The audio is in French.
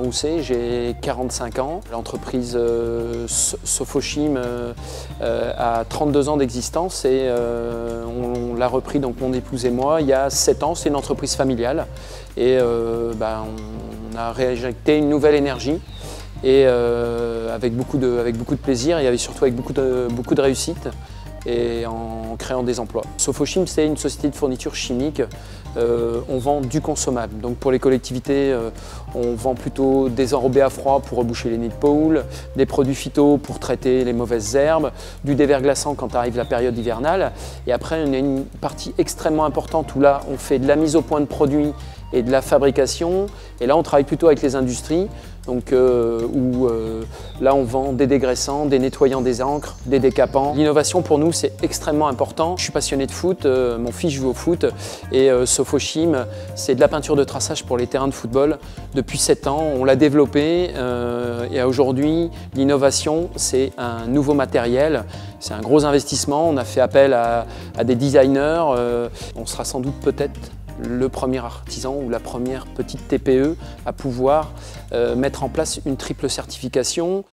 Rousset, j'ai 45 ans. L'entreprise Sofochim a 32 ans d'existence et on l'a repris, donc mon épouse et moi, il y a 7 ans. C'est une entreprise familiale et on a réinjecté une nouvelle énergie et avec beaucoup de plaisir et surtout avec beaucoup de réussite et en créant des emplois. Sofochim, c'est une société de fourniture chimique. On vend du consommable. Donc pour les collectivités, on vend plutôt des enrobés à froid pour reboucher les nids de poules, des produits phyto pour traiter les mauvaises herbes, du déverglaçant quand arrive la période hivernale. Et après, on a une partie extrêmement importante où là, on fait de la mise au point de produits et de la fabrication. Et là, on travaille plutôt avec les industries, donc là, on vend des dégraissants, des nettoyants des encres, des décapants. L'innovation, pour nous, c'est extrêmement important. Je suis passionné de foot, mon fils joue au foot et Sofochim, c'est de la peinture de traçage pour les terrains de football. Depuis 7 ans, on l'a développé et aujourd'hui, l'innovation, c'est un nouveau matériel. C'est un gros investissement. On a fait appel à des designers. On sera sans doute peut-être le premier artisan ou la première petite TPE à pouvoir mettre en place une triple certification.